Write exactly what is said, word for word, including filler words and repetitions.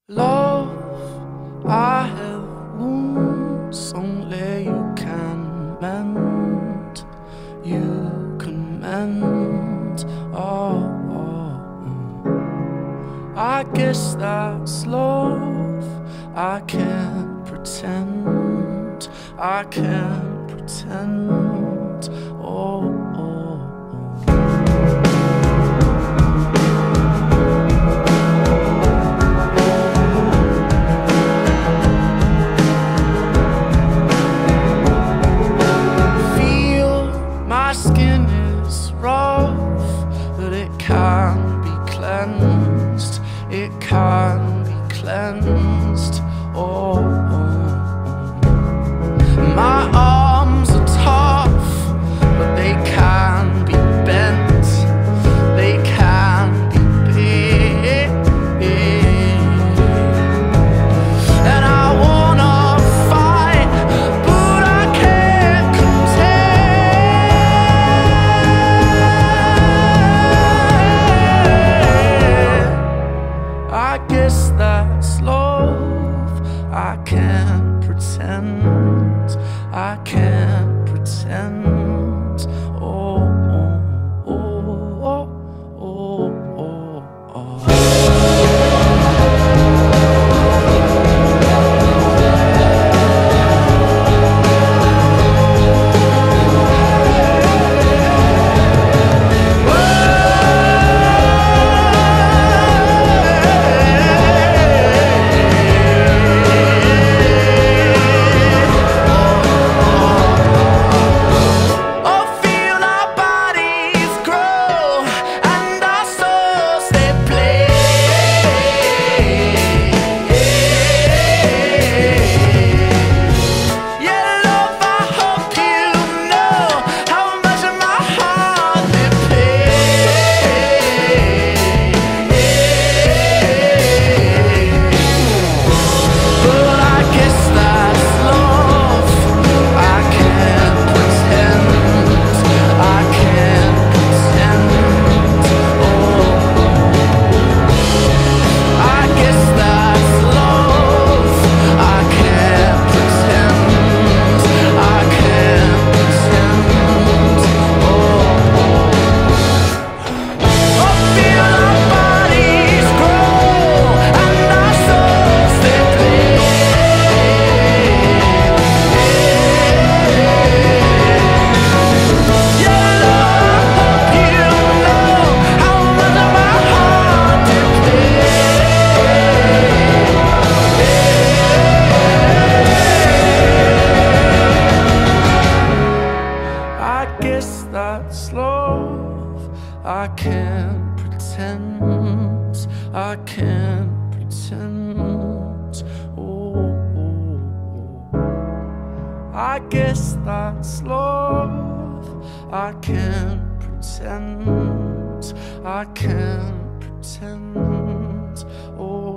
Love, I have wounds only you can mend. You can mend. Oh, oh, oh. I guess that's love. I can't pretend. I can't pretend. Oh, oh, oh. My skin is rough, but it can be cleansed. It can be cleansed. Oh, oh, oh. My arms are tough, but they can be bent. They can be big. And I wanna fight, but I can't contend. I guess that's love. I can't pretend. I can't pretend. Oh, oh, oh, oh, oh, oh, oh. That's love. I can't pretend. I can't pretend. Oh, oh, oh. I guess that's love. I can't pretend. I can't pretend. Oh.